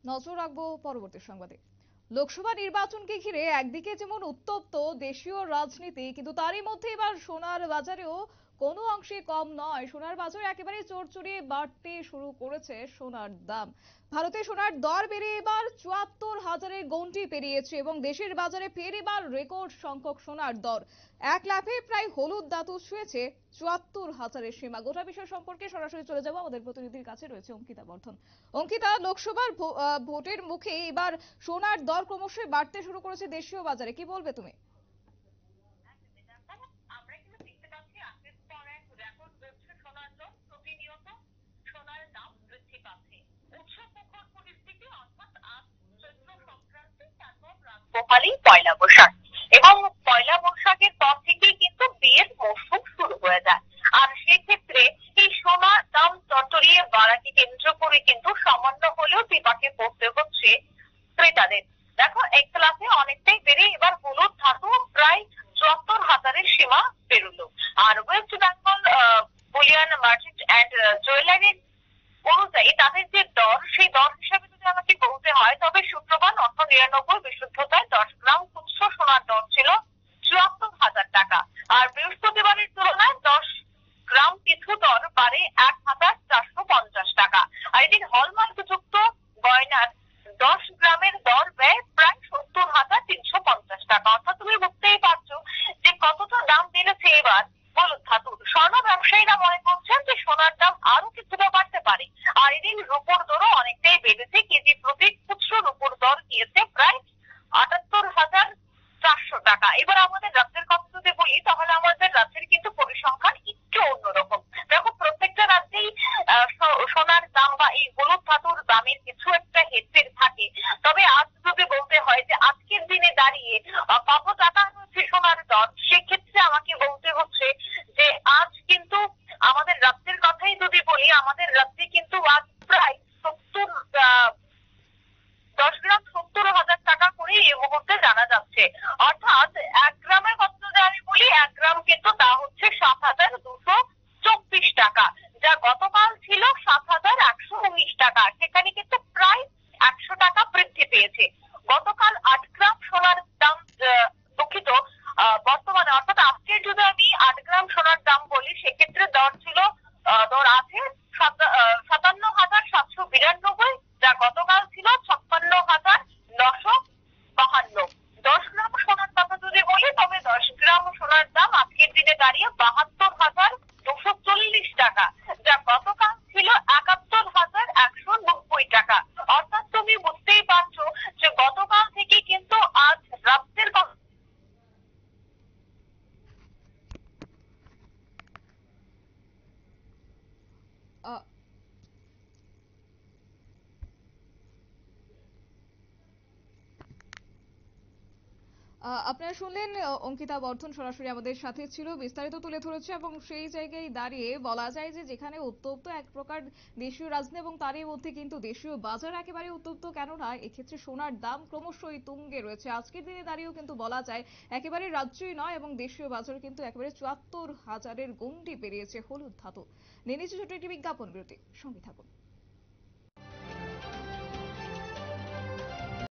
নজর রাখবো পরবর্তী সংবাদে। লোকসভা নির্বাচনকে ঘিরে একদিকে যেমন উত্তপ্ত দেশীয় রাজনীতি, কিন্তু তারই মধ্যে এবার সোনার বাজারেও কোনো অংশে কম নয়। সোনার বাজার একেবারে চড়চড়িয়ে বাড়তে শুরু করেছে সোনার দাম। ভারতে সোনার দর বেড়ে এবার ৭৪,০০০-এর গণ্ডি পেরিয়েছে এবং দেশের বাজারে ফের এবার রেকর্ড সংখ্যক সোনার দর। এক লাফে প্রায় হলুদ ধাতু ছুঁয়েছে ৭৪,০০০-এর সীমা। গোটা বিষয় সম্পর্কে সরাসরি চলে যাবো আমাদের প্রতিনিধির কাছে, রয়েছে অঙ্কিতা বর্ধন। অঙ্কিতা, লোকসভার ভোটের মুখে এবার সোনার দর ক্রমশই বাড়তে শুরু করেছে দেশীয় বাজারে, কি বলবে তুমি? পোহালেই পয়লা বৈশাখ, এবং পয়লা বৈশাখের পর থেকেই কিন্তু বিয়ের মৌসুম শুরু হয়ে যায়। আর সেক্ষেত্রে এই সোনার দাম চড়চড়িয়ে বাড়াকে কেন্দ্র করে কিন্তু সামান্য হলেও বিপাকে পড়তে হচ্ছে ক্রেতাদের। দেখো, এক লাফে অনেকটাই বেড়ে এবার হলুদ ধাতু প্রায় ৭৪,০০০-এর সীমা পেরোলো। আর West Bengal bullion merchant and জুয়েলারির অনুযায়ী তাদের যে দর, সেই দর হিসাবে যদি আমাকে বলতে হয়, তবে শুক্রবার ৯৯৯ বিশুদ্ধতায় ১০ গ্রাম খুচরো সোনার দর ছিল ৭৪,০০০ টাকা। আর বৃহস্পতিবারের তুলনায় ১০ গ্রাম পিছু দর বাড়ে ১,৪৫০ টাকা। আর এদিন হলমার্কযুক্ত গয়নার ১০ গ্রামের দর ব্যয় প্রায় ৭০,৩৫০ টাকা। অর্থাৎ তুমি বুঝতেই পারছো যে কতটা দাম বেড়েছে এবার হলুদ ধাতুর। স্বর্ণ ব্যবসায়ীরা মনে করছেন যে সোনার দাম আরো কিছুটা বাড়তে পারে। আর এদিন রূপোর দরও অনেকটাই বেড়েছে। কেজি প্রতি খুচরো রূপোর দর গিয়েছে প্রায় ৭৮,৪০০ টাকা। এবার আমাদের রাজ্যের কথা যদি বলি, তাহলে আমাদের রাজ্যের কিন্তু পরিসংখ্যান একটু অন্যরকম। দেখো, প্রত্যেকটা রাজ্যেই সোনার দাম বা এই হলুদ ধাতুর দামের কিছু একটা হেরফের থাকে। তবে আজ যদি বলতে হয় যে আজকের দিনে দাঁড়িয়ে কত টাকা হচ্ছে সোনার দর, সেক্ষেত্রে আমাকে বলতে হচ্ছে যে আজ কিন্তু আমাদের রাজ্যের কথাই যদি বলি, আমাদের রাজ্যে কিন্তু আজ প্রায় ১০ গ্রাম ৭০,০০০ টাকা করে এই মুহূর্তে জানা যাচ্ছে। অর্থাৎ ১ গ্রামের কথা যদি আমি বলি, ১ গ্রাম কিন্তু তা হচ্ছে ৭,২২৪ টাকা, যা গতকাল ছিল ৭,১১৯ টাকা। সেখানে কিন্তু প্রায় ১০০ টাকা বৃদ্ধি পেয়েছে। গতকাল ৮ গ্রাম সোনার দাম, দুঃখিত, বর্তমানে অর্থাৎ আজকের যদি আমি ৮ গ্রাম সোনার দাম বলি, সেক্ষেত্রে দর আছে ৫৭,৭৯২, যা গতকাল ছিল ৫৬,৯৫২। ১০ গ্রাম সোনার কথা যদি বলি, তবে ১০ গ্রাম সোনার দাম আজকের দিনে দাঁড়িয়ে ৭২,২৪০ টাকা, যা গতকাল ছিল ৭১,১৯০ টাকা। অর্থাৎ তুমি বুঝতেই পারছো যে গতকাল থেকে কিন্তু আজ রাজ্যের আপনারা শুনলেন, অঙ্কিতা বর্ধন সরাসরি আমাদের সাথে ছিল, বিস্তারিত তুলে ধরেছে। এবং সেই জায়গায় দাঁড়িয়ে বলা যায় যে যেখানে উত্তপ্ত এক প্রকার দেশীয় রাজনীতি, এবং তারই মধ্যে কিন্তু দেশীয় বাজার একেবারে উত্তপ্ত, কেননা এক্ষেত্রে সোনার দাম ক্রমশই তুঙ্গে রয়েছে। আজকের দিনে দাঁড়িয়েও কিন্তু বলা যায় একেবারে রাজ্যই নয়, এবং দেশীয় বাজার কিন্তু একেবারে ৭৪,০০০-এর গণ্ডি পেরিয়েছে হলুদ ধাতু। নিয়ে নিচ্ছে ছোট একটি বিজ্ঞাপন বিরতি, সঙ্গে থাকুন।